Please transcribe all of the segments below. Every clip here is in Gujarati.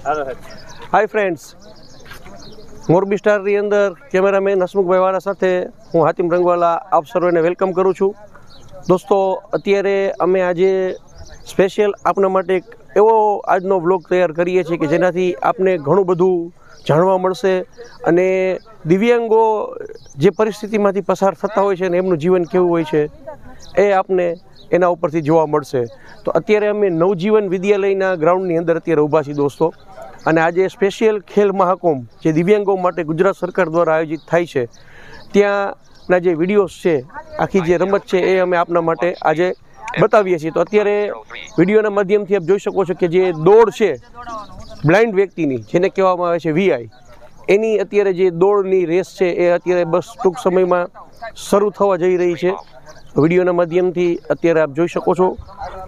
हाय फ्रेंड्स, मोरबी स्टारनी अंदर कैमरामेन हसमुखभाई वाला साथे हूँ हातिम रंगवाला आप सर्वेने वेलकम करूँ छूँ। दोस्तों, अत्यारे अमे आजे स्पेशियल आपना माटे एक एवो आजनो व्लॉग तैयार करीए छीए कि जेनाथी आपने घणुं बधुं जाणवा मळशे अने दिव्यांगो जे परिस्थितिमांथी पसार थता होय छे ने एमनुं जीवन केवुं होय छे ए आपने एना उपरथी जोवा मळशे। तो अत्यारे अमे नवजीवन विद्यालयना ग्राउंडनी अंदर अत्यारे ऊभा छीए दोस्तों, અને આજે સ્પેશિયલ ખેલ મહાકુંભ જે દિવ્યાંગો માટે ગુજરાત સરકાર દ્વારા આયોજિત થાય છે ત્યાંના જે વિડીયોઝ છે, આખી જે રમત છે એ અમે આપના માટે આજે બતાવીએ છીએ। તો અત્યારે વિડીયોના માધ્યમથી આપ જોઈ શકો છો કે જે દોડ છે બ્લાઇન્ડ વ્યક્તિની, જેને કહેવામાં આવે છે વીઆઈ, એની અત્યારે જે દોડની રેસ છે એ અત્યારે બસ ટૂંક સમયમાં શરૂ થવા જઈ રહી છે। વિડીયોના માધ્યમથી અત્યારે આપ જોઈ શકો છો,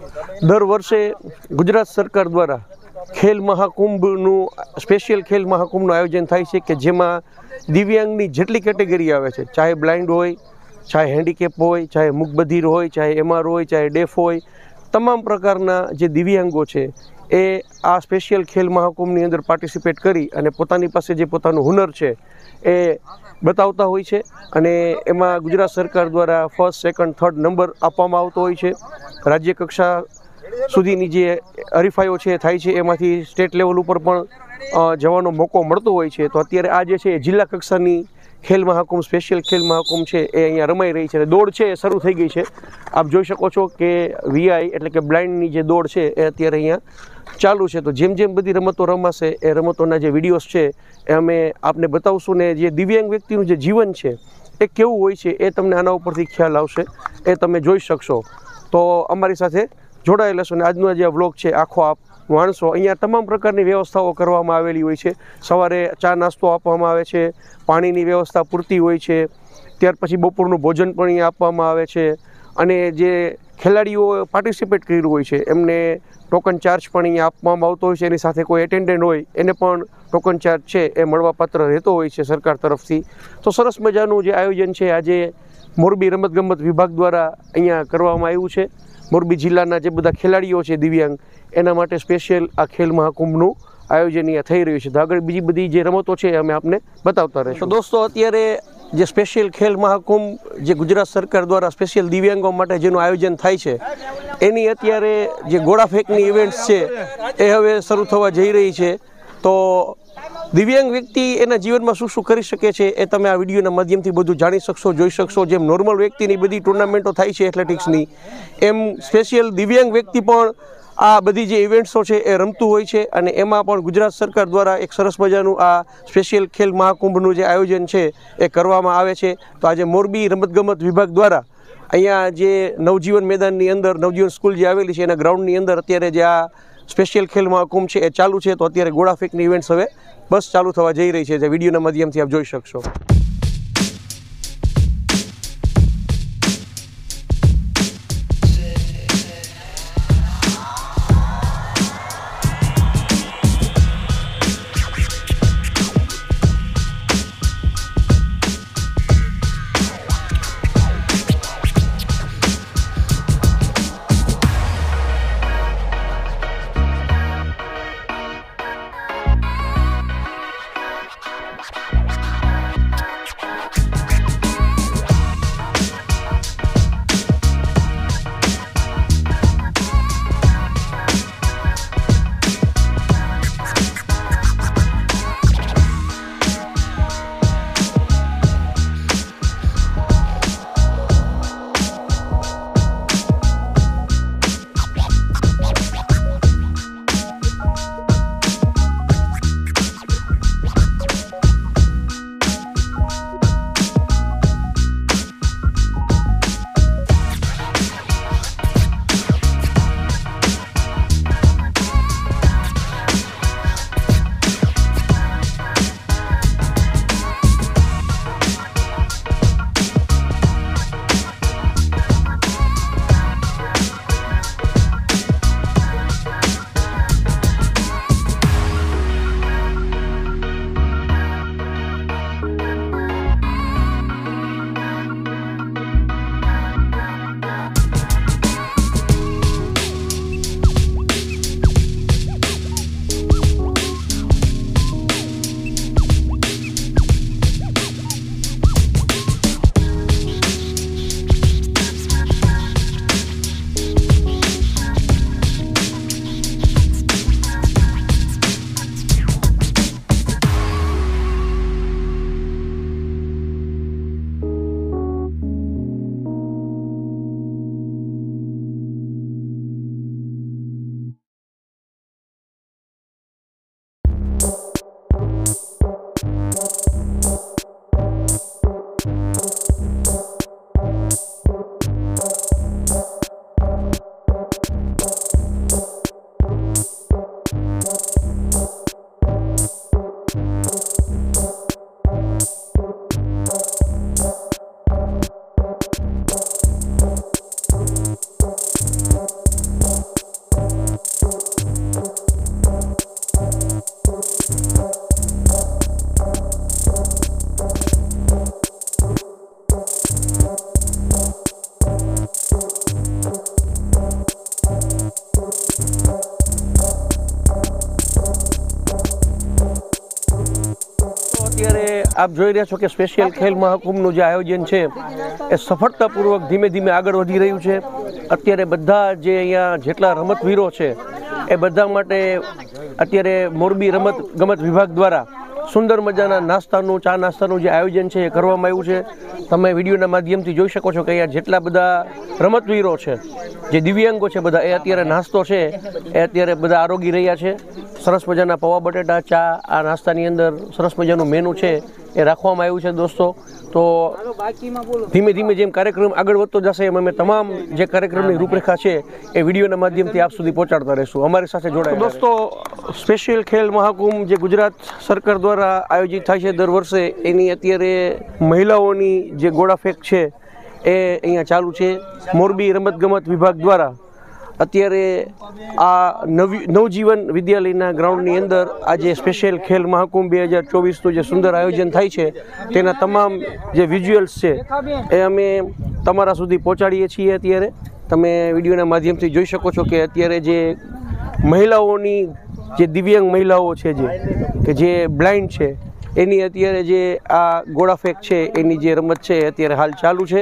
દર વર્ષે ગુજરાત સરકાર દ્વારા ખેલ મહાકુંભનું સ્પેશિયલ ખેલ મહાકુંભનું આયોજન થાય છે કે જેમાં દિવ્યાંગની જેટલી કેટેગરી આવે છે, ચાહે બ્લાઇન્ડ હોય, ચાહે હેન્ડીકેપ હોય, ચાહે મૂકબધિર હોય, ચાહે એમઆર હોય, ચાહે ડેફ હોય, તમામ પ્રકારના જે દિવ્યાંગો છે એ આ સ્પેશિયલ ખેલ મહાકુંભની અંદર પાર્ટિસિપેટ કરી અને પોતાની પાસે જે પોતાનું હુનર છે એ બતાવતા હોય છે। અને એમાં ગુજરાત સરકાર દ્વારા ફર્સ્ટ, સેકન્ડ, થર્ડ નંબર આપવામાં આવતો હોય છે। રાજ્ય કક્ષા સુધીની જે હરીફાઈઓ છે થાય છે, એમાંથી સ્ટેટ લેવલ ઉપર પણ જવાનો મોકો મળતો હોય છે। તો અત્યારે આ જે છે જિલ્લા કક્ષાની ખેલ મહાકુંભ, સ્પેશિયલ ખેલ મહાકુંભ છે એ અહીંયા રમાઈ રહી છે અને દોડ છે એ શરૂ થઈ ગઈ છે। આપ જોઈ શકો છો કે વીઆઈ એટલે કે બ્લાઇન્ડની જે દોડ છે એ અત્યારે અહીંયા ચાલુ છે। તો જેમ જેમ બધી રમતો રમાશે એ રમતોના જે વિડીયોઝ છે એ અમે આપને બતાવશું ને જે દિવ્યાંગ વ્યક્તિનું જે જીવન છે એ કેવું હોય છે એ તમને આના ઉપરથી ખ્યાલ આવશે, એ તમે જોઈ શકશો। તો અમારી સાથે જોડાયેલા છો ને આજનો જે વ્લોગ છે આખો આપ માણસો। અહીંયા તમામ પ્રકારની વ્યવસ્થાઓ કરવામાં આવેલી હોય છે। સવારે ચા નાસ્તો આપવામાં આવે છે, પાણીની વ્યવસ્થા પૂરતી હોય છે, ત્યાર પછી બપોરનું ભોજન પણ અહીંયા આપવામાં આવે છે અને જે ખેલાડીઓ પાર્ટિસિપેટ કર્યું હોય છે એમને ટોકન ચાર્જ પણ અહીંયા આપવામાં આવતો હોય છે। એની સાથે કોઈ એટેન્ડન્ટ હોય એને પણ ટોકન ચાર્જ છે એ મળવાપાત્ર રહેતો હોય છે સરકાર તરફથી। તો સરસ મજાનું જે આયોજન છે આજે મોરબી રમતગમત વિભાગ દ્વારા અહીંયા કરવામાં આવ્યું છે। મોરબી જિલ્લાના જે બધા ખેલાડીઓ છે દિવ્યાંગ, એના માટે સ્પેશિયલ આ ખેલ મહાકુંભનું આયોજન અહીંયા થઈ રહ્યું છે। તો આગળ બીજી બધી જે રમતો છે અમે આપને બતાવતા રહીશું। તો દોસ્તો, અત્યારે જે સ્પેશિયલ ખેલ મહાકુંભ જે ગુજરાત સરકાર દ્વારા સ્પેશિયલ દિવ્યાંગો માટે જેનું આયોજન થાય છે એની અત્યારે જે ગોળા ફેંકની ઇવેન્ટ્સ છે એ હવે શરૂ થવા જઈ રહી છે। તો દિવ્યાંગ વ્યક્તિ એના જીવનમાં શું શું કરી શકે છે એ તમે આ વિડીયોના માધ્યમથી બધું જાણી શકશો, જોઈ શકશો। જેમ નોર્મલ વ્યક્તિની બધી ટુર્નામેન્ટો થાય છે એથ્લેટિક્સની, એમ સ્પેશિયલ દિવ્યાંગ વ્યક્તિ પણ આ બધી જે ઇવેન્ટ્સો છે એ રમતું હોય છે અને એમાં પણ ગુજરાત સરકાર દ્વારા એક સરસ મજાનું આ સ્પેશિયલ ખેલ મહાકુંભનું જે આયોજન છે એ કરવામાં આવે છે। તો આજે મોરબી રમતગમત વિભાગ દ્વારા અહીંયા જે નવજીવન મેદાનની અંદર, નવજીવન સ્કૂલ જે આવેલી છે એના ગ્રાઉન્ડની અંદર અત્યારે જે આ સ્પેશિયલ ખેલ મહાકુંભ છે એ ચાલુ છે। તો અત્યારે ગોળા ફેંકની ઇવેન્ટ્સ હવે બસ ચાલુ થવા જઈ રહી છે, જે વિડીયોના માધ્યમથી આપ જોઈ શકશો। અત્યારે આપ જોઈ રહ્યા છો કે સ્પેશિયલ ખેલ મહાકુંભનું જે આયોજન છે એ સફળતાપૂર્વક ધીમે ધીમે આગળ વધી રહ્યું છે. અત્યારે બધા જે અહીંયા જેટલા રમતવીરો છે એ બધા માટે અત્યારે મોરબી રમત ગમત વિભાગ દ્વારા સુંદર મજાના નાસ્તાનું ચા નાસ્તાનું જે આયોજન છે એ કરવામાં આવ્યું છે. તમે વિડીયોના માધ્યમથી જોઈ શકો છો કે અહીંયા જેટલા બધા રમતવીરો છે, જે દિવ્યાંગો છે, બધા એ અત્યારે નાસ્તો છે એ અત્યારે બધા આરોગી રહ્યા છે. સરસ મજાના પૌવા બટેટા ચા આ નાસ્તાની અંદર સરસ મજાનું મેનુ છે એ રાખવામાં આવ્યું છે દોસ્તો. તો ધીમે ધીમે જેમ કાર્યક્રમ આગળ વધતો જશે એમ અમે તમામ જે કાર્યક્રમની રૂપરેખા છે એ વિડીયોના માધ્યમથી આપ સુધી પહોંચાડતા રહીશું. અમારી સાથે જોડાય દોસ્તો. સ્પેશિયલ ખેલ મહાકુંભ જે ગુજરાત સરકાર દ્વારા આયોજિત થાય છે દર વર્ષે, એની અત્યારે મહિલાઓની જે ગોળાફેંક છે એ અહીંયા ચાલુ છે. મોરબી રમતગમત વિભાગ દ્વારા અત્યારે આ નવજીવન વિદ્યાલયના ગ્રાઉન્ડની અંદર આજે સ્પેશિયલ ખેલ મહાકુંભ 2024નું જે સુંદર આયોજન થાય છે તેના તમામ જે વિઝ્યુઅલ્સ છે એ અમે તમારા સુધી પહોંચાડીએ છીએ. અત્યારે તમે વિડીયોના માધ્યમથી જોઈ શકો છો કે અત્યારે જે મહિલાઓની જે દિવ્યાંગ મહિલાઓ છે જે બ્લાઇન્ડ છે એની અત્યારે જે આ ગોળાફેંક છે એની જે રમત છે અત્યારે હાલ ચાલુ છે.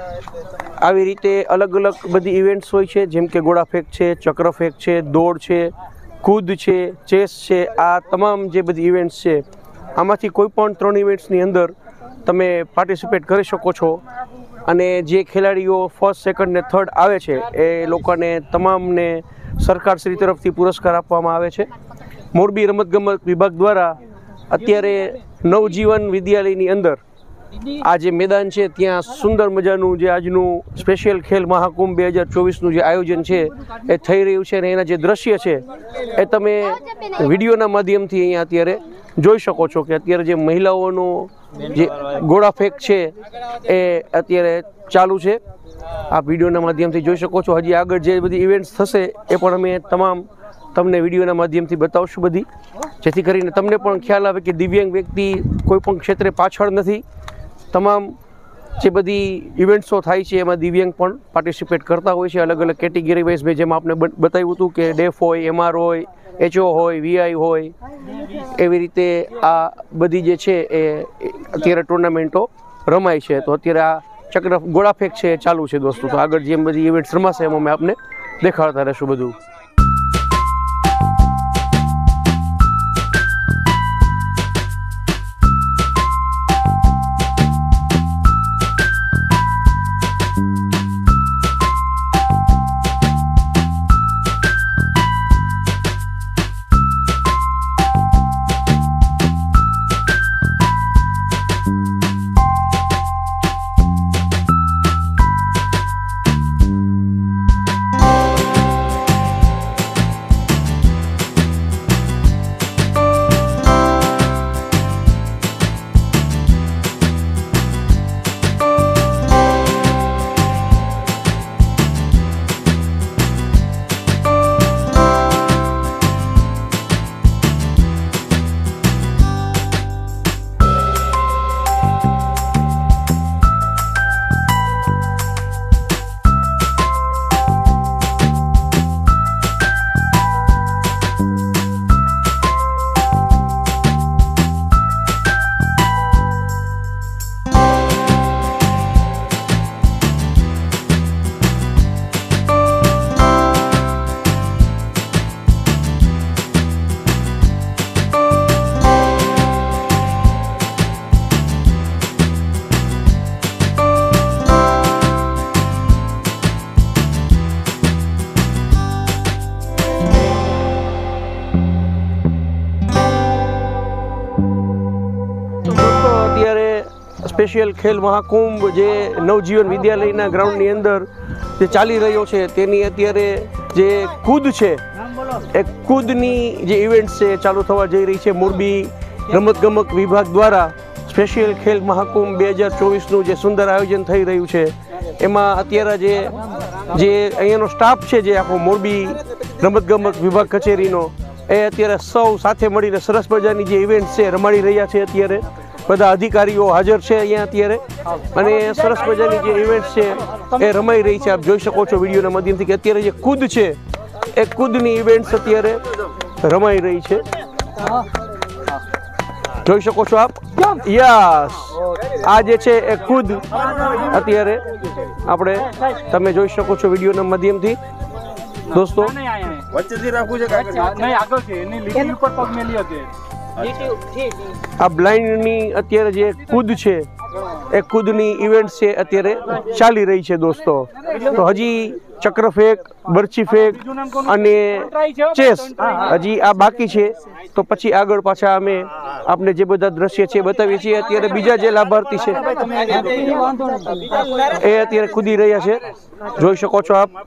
આવી રીતે અલગ અલગ બધી ઇવેન્ટ્સ હોય છે, જેમ કે ગોળાફેંક છે, ચક્રફેંક છે, દોડ છે, કૂદ છે, ચેસ છે. આ તમામ જે બધી ઇવેન્ટ્સ છે આમાંથી કોઈ પણ 3 ઇવેન્ટ્સની અંદર તમે પાર્ટિસિપેટ કરી શકો છો. અને જે ખેલાડીઓ ફર્સ્ટ, સેકન્ડ ને થર્ડ આવે છે એ લોકોને તમામને સરકારશ્રી તરફથી પુરસ્કાર આપવામાં આવે છે. મોરબી રમતગમત વિભાગ દ્વારા અત્યારે નવજીવન વિદ્યાલયની અંદર આ જે મેદાન છે ત્યાં સુંદર મજાનું જે આજનું સ્પેશિયલ ખેલ મહાકુંભ 2024નું જે આયોજન છે એ થઈ રહ્યું છે. અને એના જે દ્રશ્ય છે એ તમે વિડીયોના માધ્યમથી અહીંયા અત્યારે જોઈ શકો છો કે અત્યારે જે મહિલાઓનું જે ગોળાફેંક છે એ અત્યારે ચાલુ છે. આ વિડીયોના માધ્યમથી જોઈ શકો છો. હજી આગળ જે બધી ઇવેન્ટ્સ થશે એ પણ અમે તમામ તમને વિડીયોના માધ્યમથી બતાવશું બધી, જેથી કરીને તમને પણ ખ્યાલ આવે કે દિવ્યાંગ વ્યક્તિ કોઈ પણ ક્ષેત્રે પાછળ નથી. તમામ જે બધી ઇવેન્ટ્સો થાય છે એમાં દિવ્યાંગ પણ પાર્ટિસિપેટ કરતા હોય છે અલગ અલગ કેટેગરી વાઇઝ. મેં જેમ આપણે બતાવ્યું હતું કે ડેફ હોય, MR હોય, HO હોય, VI હોય, એવી રીતે આ બધી જે છે એ અત્યારે ટુર્નામેન્ટો રમાય છે. તો અત્યારે આ ગોળાફેંક છે એ ચાલુ છે દોસ્તો. તો આગળ જેમ બધી ઇવેન્ટ્સ રમાશે એમાં અમે આપને દેખાડતા રહેશું બધું. સ્પેશિયલ ખેલ મહાકુંભ જે નવજીવન વિદ્યાલયના ગ્રાઉન્ડની અંદર જે ચાલી રહ્યો છે તેની અત્યારે જે કૂદ છે એ કૂદની જે ઇવેન્ટ છે ચાલુ થવા જઈ રહી છે. મોરબી રમતગમત વિભાગ દ્વારા સ્પેશિયલ ખેલ મહાકુંભ 2024નું જે સુંદર આયોજન થઈ રહ્યું છે એમાં અત્યારે જે અહીંયાનો સ્ટાફ છે જે આખો મોરબી રમતગમત વિભાગ કચેરીનો એ અત્યારે સૌ સાથે મળીને સરસ મજાની જે ઇવેન્ટ છે રમાડી રહ્યા છે. અત્યારે બધા અધિકારીઓ હાજર છે અહીંયા અત્યારે અને સરસ મજાની જે ઇવેન્ટ છે એ રમાઈ રહી છે. આપ જોઈ શકો છો વિડીયોના માધ્યમથી કે અત્યારે જે કૂદ છે એ કૂદની ઇવેન્ટ્સ અત્યારે રમાઈ રહી છે. જોઈ શકો છો આપ. યસ, આ જે છે એ ખુદ અત્યારે આપણે તમે જોઈ શકો છો વિડીયોના માધ્યમથી દોસ્તો. વચ્ચેથી રાખવું છે નહીં, આગળ છે એની લીટી ઉપર પગ મેલ્યો છે. આ બ્લાઇન્ડની અત્યારે જે કૂદ છે એ કૂદની ઇવેન્ટ છે અત્યારે ચાલી રહી છે દોસ્તો. તો હજી ચક્ર ફેંક, બરછી ફેંક અને ચેસ હજી આ બાકી છે. તો પછી આગળ પાછા અમે આપને જે બધા દ્રશ્ય છે બતાવીએ છીએ. અત્યારે બીજા જે લાભાર્થી છે એ અત્યારે કૂદી રહ્યા છે, જોઈ શકો છો આપ.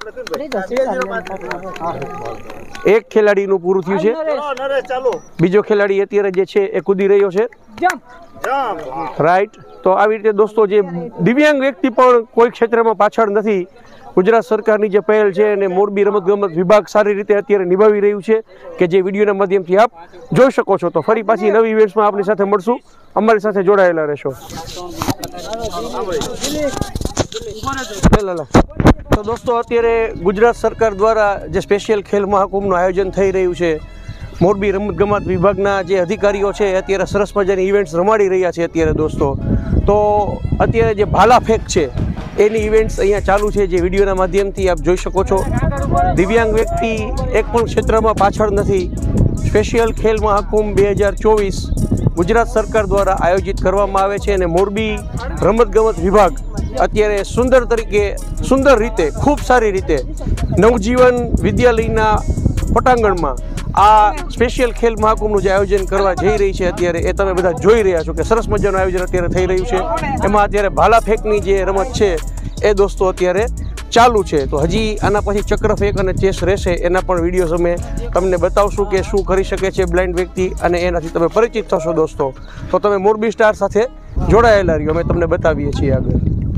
એક ખેલાડીનું પૂરું થયું છે, બીજો ખેલાડી અત્યારે જે છે એ કૂદી રહ્યો છે. રાઈટ. તો આવી રીતે દોસ્તો જે દિવ્યાંગ વ્યક્તિ પણ કોઈ ક્ષેત્રમાં પાછળ નથી. ગુજરાત સરકારની જે પહેલ છે અને મોરબી રમતગમત વિભાગ સારી રીતે અત્યારે નિભાવી રહ્યું છે કે જે વિડીયોના માધ્યમથી આપ જોઈ શકો છો. તો ફરી પાછી નવી ઇવેન્ટ્સમાં આપની સાથે મળશું. અમારી સાથે જોડાયેલા રહેશો. તો દોસ્તો અત્યારે ગુજરાત સરકાર દ્વારા જે સ્પેશિયલ ખેલ મહાકુંભનું આયોજન થઈ રહ્યું છે, મોરબી રમતગમત વિભાગના જે અધિકારીઓ છે અત્યારે સરસ મજાની ઇવેન્ટ્સ રમાડી રહ્યા છે અત્યારે દોસ્તો. તો અત્યારે જે ભાલા ફેંક છે એની ઇવેન્ટ્સ અહીંયા ચાલુ છે, જે વિડીયોના માધ્યમથી આપ જોઈ શકો છો. દિવ્યાંગ વ્યક્તિ એક પણ ક્ષેત્રમાં પાછળ નથી. સ્પેશિયલ ખેલ મહાકુંભ 2024 ગુજરાત સરકાર દ્વારા આયોજિત કરવામાં આવે છે અને મોરબી રમતગમત વિભાગ અત્યારે સુંદર રીતે ખૂબ સારી રીતે નવજીવન વિદ્યાલયના પટાંગણમાં આ સ્પેશિયલ ખેલ મહાકુંભનું જે આયોજન કરવા જઈ રહી છે અત્યારે એ તમે બધા જોઈ રહ્યા છો કે સરસ મજાનું આયોજન અત્યારે થઈ રહ્યું છે. એમાં અત્યારે ભાલા ફેંકની જે રમત છે એ દોસ્તો અત્યારે ચાલુ છે. તો હજી આના પછી ચક્ર ફેંક અને ચેસ રહેશે, એના પણ વિડીયોઝ અમે તમને બતાવશું કે શું કરી શકે છે બ્લાઇન્ડ વ્યક્તિ, અને એનાથી તમે પરિચિત થશો દોસ્તો. તો તમે મોરબી સ્ટાર સાથે જોડાયેલા રહ્યો, અમે તમને બતાવીએ છીએ આગળ.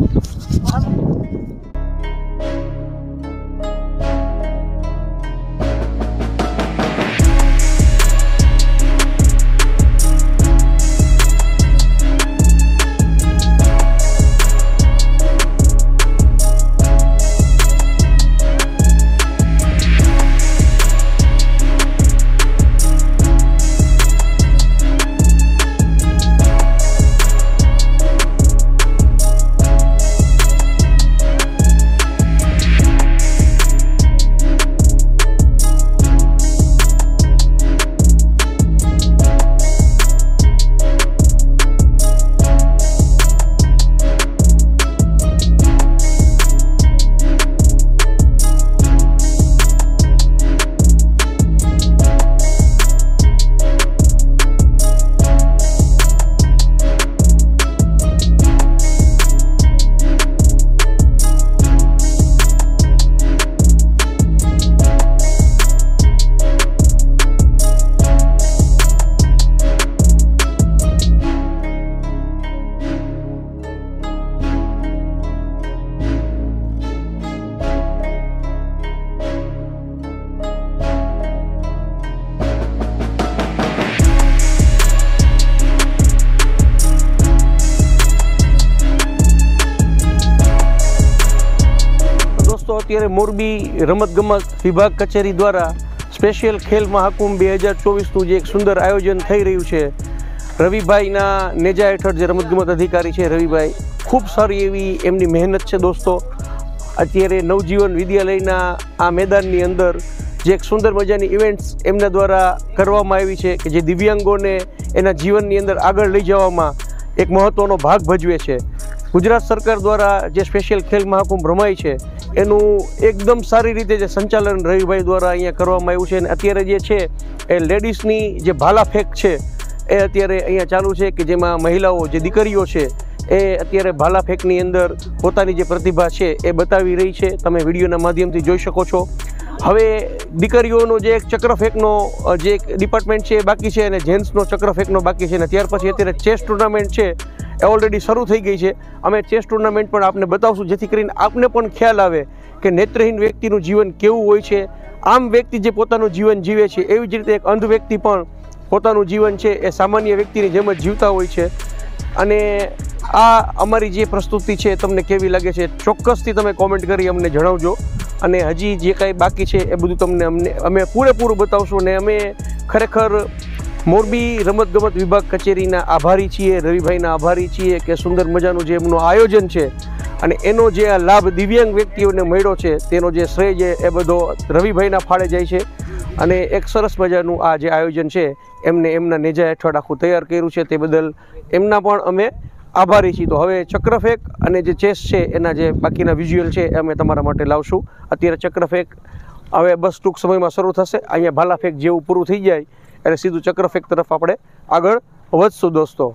અત્યારે મોરબી રમતગમત વિભાગ કચેરી દ્વારા સ્પેશિયલ ખેલ મહાકુંભ 2024નું જે એક સુંદર આયોજન થઈ રહ્યું છે. રવિભાઈના નેજા હેઠળ જે રમતગમત અધિકારી છે રવિભાઈ, ખૂબ સારી એવી એમની મહેનત છે દોસ્તો. અત્યારે નવજીવન વિદ્યાલયના આ મેદાનની અંદર જે એક સુંદર મજાની ઇવેન્ટ્સ એમના દ્વારા કરવામાં આવી છે કે જે દિવ્યાંગોને એના જીવનની અંદર આગળ લઈ જવામાં એક મહત્ત્વનો ભાગ ભજવે છે. ગુજરાત સરકાર દ્વારા જે સ્પેશિયલ ખેલ મહાકુંભ રમાય છે એનું એકદમ સારી રીતે જે સંચાલન રવિભાઈ દ્વારા અહીંયા કરવામાં આવ્યું છે. અને અત્યારે જે છે એ લેડીઝની જે ભાલા ફેંક છે એ અત્યારે અહીંયા ચાલુ છે કે જેમાં મહિલાઓ જે દીકરીઓ છે એ અત્યારે ભાલા ફેંકની અંદર પોતાની જે પ્રતિભા છે એ બતાવી રહી છે. તમે વિડીયોના માધ્યમથી જોઈ શકો છો. હવે દીકરીઓનો જે એક ચક્ર ફેંકનો જે એક ડિપાર્ટમેન્ટ છે એ બાકી છે અને જેન્ટ્સનો ચક્ર ફેંકનો બાકી છે. અને ત્યાર પછી અત્યારે ચેસ ટુર્નામેન્ટ છે એ ઓલરેડી શરૂ થઈ ગઈ છે. અમે ચેસ ટુર્નામેન્ટ પણ આપને બતાવશું જેથી કરીને આપને પણ ખ્યાલ આવે કે નેત્રહીન વ્યક્તિનું જીવન કેવું હોય છે. આમ વ્યક્તિ જે પોતાનું જીવન જીવે છે એવી જ રીતે એક અંધ વ્યક્તિ પણ પોતાનું જીવન છે એ સામાન્ય વ્યક્તિની જેમ જ જીવતા હોય છે. અને આ અમારી જે પ્રસ્તુતિ છે તમને કેવી લાગે છે ચોક્કસથી તમે કોમેન્ટ કરી અમને જણાવજો. અને હજી જે કાંઈ બાકી છે એ બધું તમને અમે પૂરેપૂરું બતાવશું. અને અમે ખરેખર મોરબી રમતગમત વિભાગ કચેરીના આભારી છીએ, રવિભાઈના આભારી છીએ કે સુંદર મજાનું જે એમનું આયોજન છે અને એનો જે આ લાભ દિવ્યાંગ વ્યક્તિઓને મળ્યો છે તેનો જે શ્રેય છે એ બધો રવિભાઈના ફાળે જાય છે. અને એક સરસ મજાનું આ જે આયોજન છે એમને એમના નેજા હેઠળ આખું તૈયાર કર્યું છે, તે બદલ એમના પણ અમે આભારી છીએ. તો હવે ચક્રફેંક અને જે ચેસ છે એના જે બાકીના વિઝ્યુઅલ છે એ અમે તમારા માટે લાવશું. અત્યારે ચક્રફેંક હવે બસ ટૂંક સમયમાં શરૂ થશે. અહીંયા ભાલાફેંક જેવું પૂરું થઈ જાય એટલે સીધું ચક્રફેંક તરફ આપણે આગળ વધશું દોસ્તો.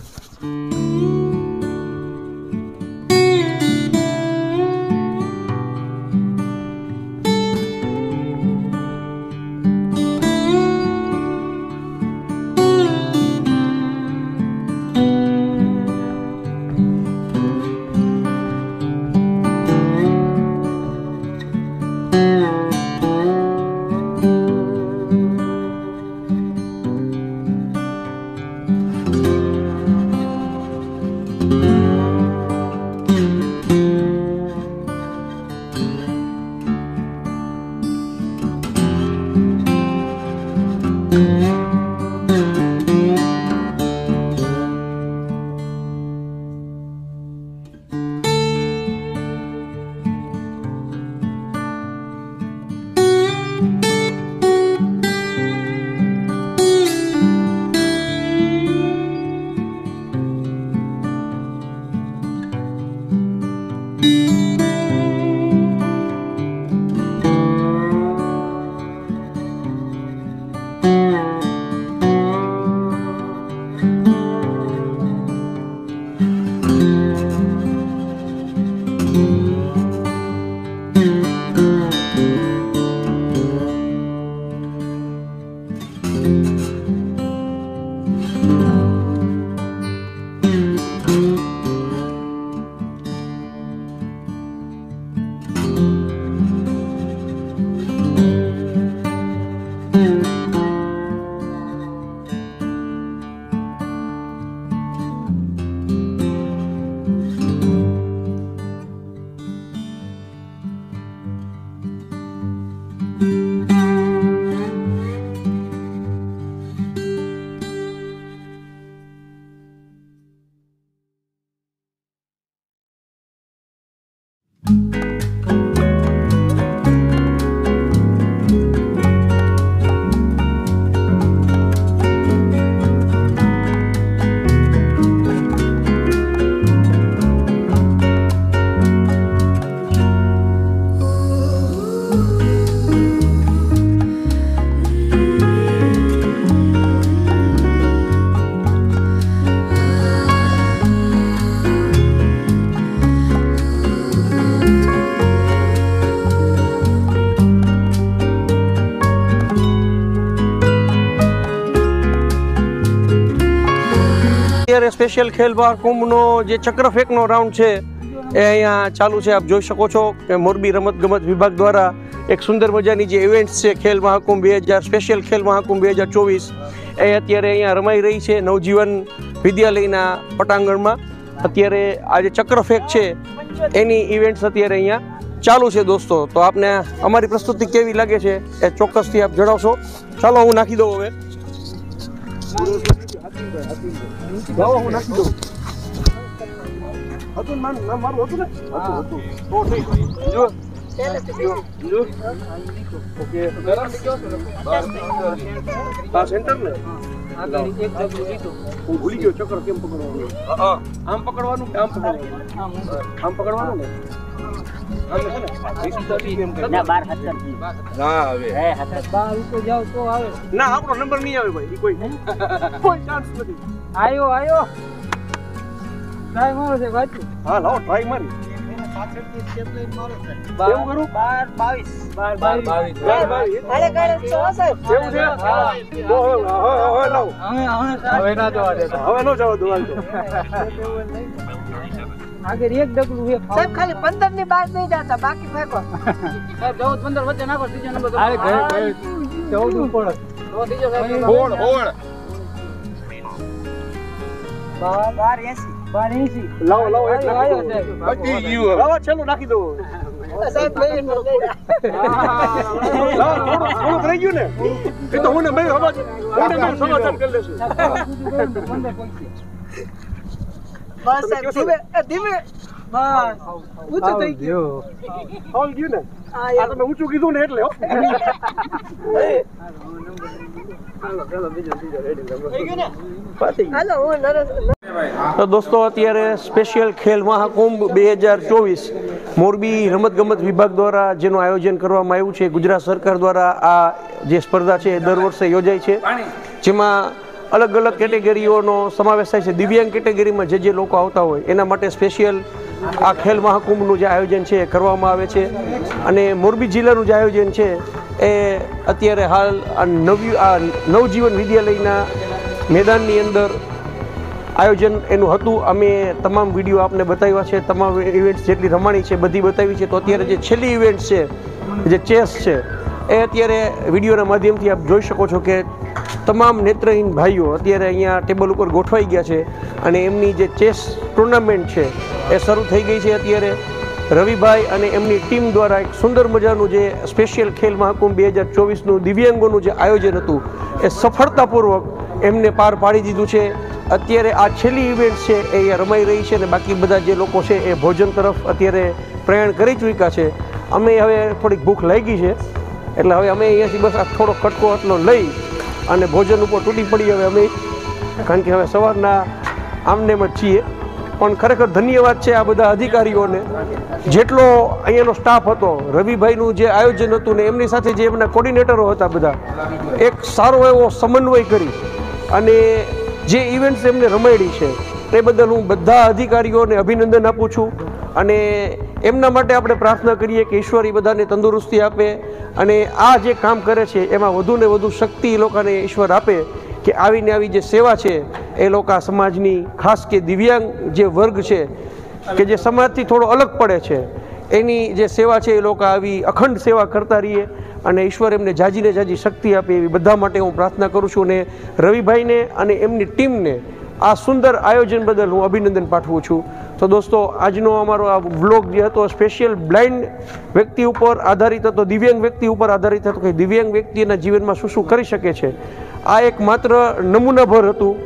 અત્યારે સ્પેશિયલ ખેલ મહાકુંભનો જે ચક્રફેંકનો રાઉન્ડ છે એ અહીંયા ચાલુ છે. આપ જોઈ શકો છો કે મોરબી રમતગમત વિભાગ દ્વારા એક સુંદર મજાની જે ઇવેન્ટ્સ છે ખેલ મહાકુંભ 2000 સ્પેશિયલ ખેલ મહાકુંભ 2024 એ અત્યારે અહીંયા રમાઈ રહી છે નવજીવન વિદ્યાલયના પટાંગણમાં. અત્યારે આ જે ચક્રફેંક છે એની ઇવેન્ટ્સ અત્યારે અહીંયા ચાલુ છે દોસ્તો. તો આપને અમારી પ્રસ્તુતિ કેવી લાગે છે એ ચોક્કસથી આપ જણાવશો. ચાલો હું નાખી દઉં હવે. હું નાખી દઉં. હતું મારું હતું ને? હતું. જો ઓકે આ સેન્ટર ને હું ભૂલી ગયો ચક્ર કેમ પકડવાનું. આમ પકડવાનું કે આમ પકડવાનું? આમ પકડવાનું ને ના આપણો નંબર નહીં આવે ભાઈ. કોઈ ચાન્સ નથી. આયો ટ્રાય મારો છે ભાઈ. હા લાવો ટ્રાય મારી. એવું કરું 22 આગળ એક ડગલું છે સાહેબ. ખાલી 15 ની બહાર નહીં જતા, બાકી ફેંકો સાહેબ. 14 15 વચ્ચે નાખો. ત્રીજો નંબર અરે ગયો 14 ઉપર તો ત્રીજો સાહેબ. હોળ 12 80 લાવો એક નાખી દો. લાવો ચાલો નાખી દો. સાહેબ મેં થોડુંક રહી ગયું ને એ તો હું મેં સમાધાન કરી લેશું. બસ સાહેબ ધીમે બસ ઊંચું થઈ ગયું હોલ ગયું ને આ તમે ઊંચું કીધું ને એટલે તો દોસ્તો અત્યારે સ્પેશિયલ ખેલ મહાકુંભ 2024 મોરબી રમતગમત વિભાગ દ્વારા જેનું આયોજન કરવામાં આવ્યું છે, ગુજરાત સરકાર દ્વારા આ જે સ્પર્ધા છે એ દર વર્ષે યોજાય છે, જેમાં અલગ અલગ કેટેગરીઓનો સમાવેશ થાય છે. દિવ્યાંગ કેટેગરીમાં જે લોકો આવતા હોય એના માટે સ્પેશિયલ આ ખેલ મહાકુંભનું જે આયોજન છે એ કરવામાં આવે છે. અને મોરબી જિલ્લાનું જે આયોજન છે એ અત્યારે હાલ આ નવજીવન વિદ્યાલયના મેદાનની અંદર આયોજન એનું હતું. અમે તમામ વિડીયો આપને બતાવ્યા છે, તમામ ઇવેન્ટ્સ જેટલી રમાણી છે બધી બતાવી છે. તો અત્યારે જે છેલ્લી ઇવેન્ટ છે જે ચેસ છે એ અત્યારે વિડીયોના માધ્યમથી આપ જોઈ શકો છો કે તમામ નેત્રહીન ભાઈઓ અત્યારે અહીંયા ટેબલ ઉપર ગોઠવાઈ ગયા છે અને એમની જે ચેસ ટુર્નામેન્ટ છે એ શરૂ થઈ ગઈ છે. અત્યારે રવિભાઈ અને એમની ટીમ દ્વારા એક સુંદર મજાનું જે સ્પેશિયલ ખેલ મહાકુંભ 2024નું દિવ્યાંગોનું જે આયોજન હતું એ સફળતાપૂર્વક એમને પાર પાડી દીધું છે. અત્યારે આ છેલ્લી ઇવેન્ટ છે એ અહીંયા રમાઈ રહી છે અને બાકી બધા જે લોકો છે એ ભોજન તરફ અત્યારે પ્રયાણ કરી ચૂક્યા છે. અમે હવે થોડીક ભૂખ લાગી છે એટલે હવે અમે અહીંયાથી બસ આ થોડો કટકો આટલો લઈ અને ભોજન ઉપર તૂટી પડી હવે અમે, કારણ કે હવે સવારના આમનેમ જ છીએ. પણ ખરેખર ધન્યવાદ છે આ બધા અધિકારીઓને, જેટલો અહીંયાનો સ્ટાફ હતો, રવિભાઈનું જે આયોજન હતું ને એમની સાથે જે એમના કોર્ડિનેટરો હતા બધા, એક સારો એવો સમન્વય કરી અને જે ઇવેન્ટ્સ એમને રમાડી છે એ બદલ હું બધા અધિકારીઓને અભિનંદન આપું છું. અને એમના માટે આપણે પ્રાર્થના કરીએ કે ઈશ્વર એ બધાને તંદુરસ્તી આપે અને આ જે કામ કરે છે એમાં વધુ ને વધુ શક્તિ એ લોકોને ઈશ્વર આપે કે આવીને આવી જે સેવા છે એ લોકો સમાજની, ખાસ કે દિવ્યાંગ જે વર્ગ છે કે જે સમાજથી થોડો અલગ પડે છે એની જે સેવા છે એ લોકો આવી અખંડ સેવા કરતા રહીએ અને ઈશ્વર એમને જાજીને જાજી શક્તિ આપે એવી બધા માટે હું પ્રાર્થના કરું છું. અને રવિભાઈને અને એમની ટીમને આ સુંદર આયોજન બદલ હું અભિનંદન પાઠવું છું. તો દોસ્તો આજનો અમારો આ વ્લોગ જે હતો સ્પેશિયલ બ્લાઇન્ડ વ્યક્તિ ઉપર આધારિત હતો, દિવ્યાંગ વ્યક્તિ ઉપર આધારિત હતો કે દિવ્યાંગ વ્યક્તિના જીવનમાં શું શું કરી શકે છે. આ એક માત્ર નમૂનાભર હતું.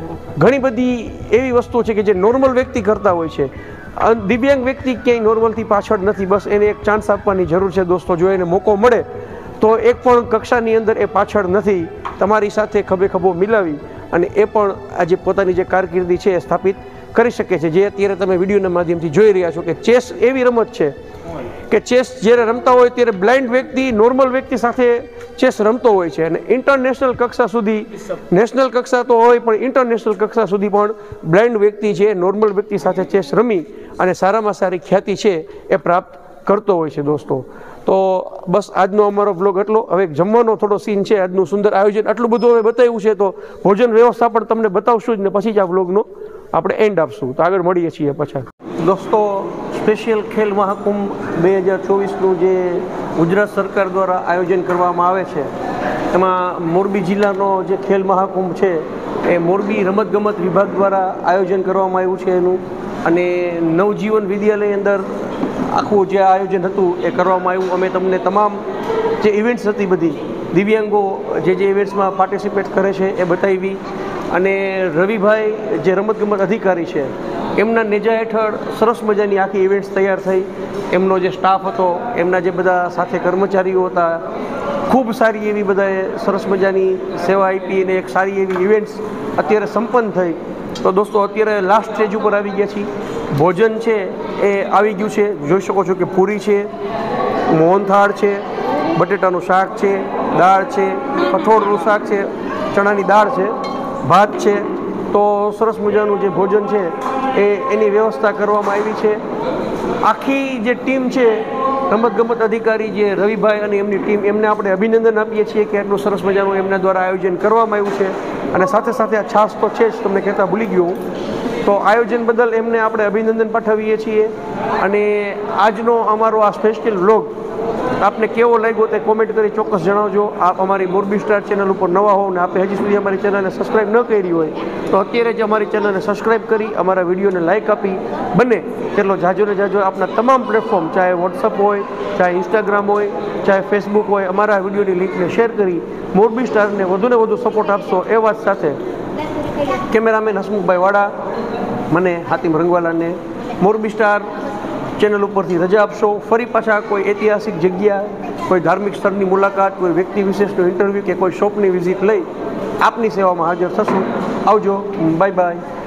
ઘણી બધી એવી વસ્તુઓ છે કે જે નોર્મલ વ્યક્તિ કરતા હોય છે. દિવ્યાંગ વ્યક્તિ ક્યાંય નોર્મલથી પાછળ નથી, બસ એને એક ચાન્સ આપવાની જરૂર છે દોસ્તો. જો એને મોકો મળે તો એક પણ કક્ષાની અંદર એ પાછળ નથી, તમારી સાથે ખભે ખભો મિલાવી અને એ પણ આજે પોતાની જે કારકિર્દી છે એ સ્થાપિત કરી શકે છે. જે અત્યારે તમે વિડીયોના માધ્યમથી જોઈ રહ્યા છો કે ચેસ એવી રમત છે કે ચેસ જ્યારે રમતા હોય ત્યારે બ્લાઇન્ડ વ્યક્તિ નોર્મલ વ્યક્તિ સાથે ચેસ રમતો હોય છે અને ઇન્ટરનેશનલ કક્ષા સુધી, નેશનલ કક્ષા તો હોય પણ ઇન્ટરનેશનલ કક્ષા સુધી પણ બ્લાઇન્ડ વ્યક્તિ છે નોર્મલ વ્યક્તિ સાથે ચેસ રમી અને સારામાં સારી ખ્યાતિ છે એ પ્રાપ્ત કરતો હોય છે દોસ્તો. તો બસ આજનો અમારો બ્લોગ એટલો. હવે જમવાનો થોડો સીન છે, આજનું સુંદર આયોજન આટલું બધું હવે બતાવ્યું છે તો ભોજન વ્યવસ્થા પણ તમને બતાવશું જ ને પછી જ આ બ્લોગનો આપણે એન્ડ આપશું. તો આગળ મળીએ છીએ પછી. દોસ્તો સ્પેશિયલ ખેલ મહાકુંભ 2024નું જે ગુજરાત સરકાર દ્વારા આયોજન કરવામાં આવે છે એમાં મોરબી જિલ્લાનો જે ખેલ મહાકુંભ છે એ મોરબી રમતગમત વિભાગ દ્વારા આયોજન કરવામાં આવ્યું છે એનું. અને નવજીવન વિદ્યાલય અંદર આખું જે આયોજન હતું એ કરવામાં આવ્યું. અમે તમને તમામ જે ઇવેન્ટ્સ હતી બધી દિવ્યાંગો જે ઇવેન્ટ્સમાં પાર્ટિસિપેટ કરે છે એ બતાવી. અને રવિભાઈ જે રમતગમત અધિકારી છે એમના નેજા હેઠળ સરસ મજાની આખી ઇવેન્ટ્સ તૈયાર થઈ. એમનો જે સ્ટાફ હતો, એમના જે બધા સાથે કર્મચારીઓ હતા, ખૂબ સારી એવી બધાએ સરસ મજાની સેવા આપી અને એક સારી એવી ઇવેન્ટ્સ અત્યારે સંપન્ન થઈ. તો દોસ્તો અત્યારે લાસ્ટ સ્ટેજ ઉપર આવી ગયા છીએ. ભોજન છે એ આવી ગયું છે, જોઈ શકો છો કે પૂરી છે, મોહનથાળ છે, બટેટાનું શાક છે, દાળ છે, કઠોળનું શાક છે, ચણાની દાળ છે, ભાત છે. તો સરસ મજાનું જે ભોજન છે એની વ્યવસ્થા કરવામાં આવી છે. આખી જે ટીમ છે રમતગમત અધિકારી જે રવિભાઈ અને એમની ટીમ, એમને આપણે અભિનંદન આપીએ છીએ કે આટલું સરસ મજાનું એમના દ્વારા આયોજન કરવામાં આવ્યું છે. અને સાથે સાથે આ છાશ તો છે જ, તમને કહેતા ભૂલી ગયો હું. તો આયોજન બદલ એમને આપણે અભિનંદન પાઠવીએ છીએ. અને આજનો અમારો આ સ્પેશિયલ વ્લોગ આપને કેવો લાગ્યો તે કોમેન્ટ કરી ચોક્કસ જણાવજો. આપ અમારી મોરબી સ્ટાર ચેનલ ઉપર નવા હોવ ને આપે હજી સુધી અમારી ચેનલને સબસ્ક્રાઈબ ન કરી હોય તો અત્યારે જ અમારી ચેનલને સબસ્ક્રાઈબ કરી અમારા વિડીયોને લાઇક આપી બને તેટલો જાજો ને જાજો આપના તમામ પ્લેટફોર્મ ચાહે વોટ્સઅપ હોય, ચાહે ઇન્સ્ટાગ્રામ હોય, ચાહે ફેસબુક હોય, અમારા વિડીયોની લિંકને શેર કરી મોરબી સ્ટારને વધુને વધુ સપોર્ટ આપશો એ વાત સાથે કેમેરામેન હસમુખભાઈ વાડા, મને હાતિમ રંગવાલાને મોરબી સ્ટાર ચેનલ ઉપરથી રજા આપશો. ફરી પાછા કોઈ ઐતિહાસિક જગ્યા, કોઈ ધાર્મિક સ્થળની મુલાકાત, કોઈ વ્યક્તિ વિશેષનું ઇન્ટરવ્યૂ કે કોઈ શોપની વિઝિટ લઈ આપની સેવામાં હાજર થશું. આવજો. Bye by.